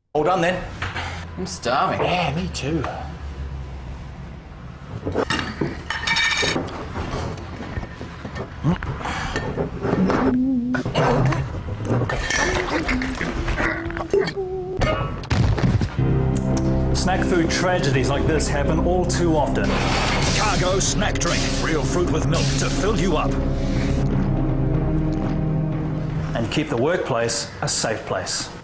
All done then? I'm starving. Yeah, me too. Snack food tragedies like this happen all too often. Cargo snack drink. Real fruit with milk to fill you up. And keep the workplace a safe place.